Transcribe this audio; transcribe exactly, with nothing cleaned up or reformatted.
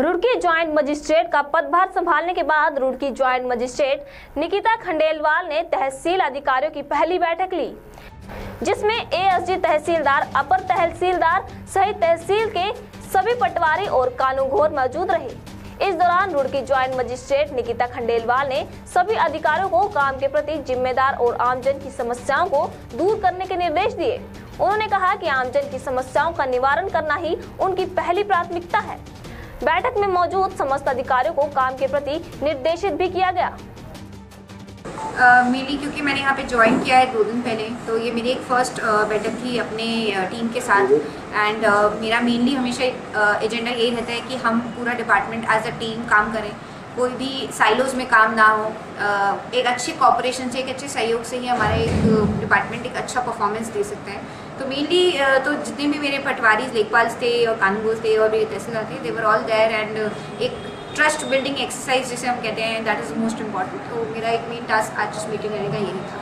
Roorkee joint magistrate का पदभार संभालने के बाद रुड़की ज्वाइंट मजिस्ट्रेट निकिता खंडेलवाल ने तहसील अधिकारियों की पहली बैठक ली, जिसमें एएसडी तहसीलदार, अपर तहसीलदार सहित तहसील के सभी पटवारी और कानूनगोर मौजूद रहे। इस दौरान रुड़की ज्वाइंट मजिस्ट्रेट निकिता खंडेलवाल ने सभी अधिकारियों को काम के प्रति जिम्मेदार और आमजन की समस्याओं को दूर करने के निर्देश दिए। उन्होंने कहा कि आमजन की समस्याओं का निवारण करना ही उनकी पहली प्राथमिकता है। बैठक में मौजूद समस्त अधिकारियों को काम के प्रति निर्देशित भी किया गया। मेनली uh, क्योंकि मैंने यहाँ पे ज्वाइन किया है दो दिन पहले, तो ये मेरी एक फ़र्स्ट uh, बैठक थी अपने टीम uh, के साथ। एंड uh, मेरा मेनली हमेशा एजेंडा uh, यही रहता है कि हम पूरा डिपार्टमेंट एज अ टीम काम करें, कोई भी साइलोज में काम ना हो। uh, एक अच्छे कॉपरेशन से, एक अच्छे सहयोग से ही हमारा एक डिपार्टमेंट एक अच्छा परफॉर्मेंस दे सकता है। तो मेनली uh, तो जितने भी मेरे पटवारी, लेखपाल थे और कानूनगोर थे और मेरे तहसीलदार थे, they were all there. And एक ट्रस्ट बिल्डिंग एक्सरसाइज जिसे हम कहते हैं, दैट इज़ मोस्ट इम्पॉर्टेंट। तो मेरा एक मेन टास्क आज इस मीटिंग करने का यही था।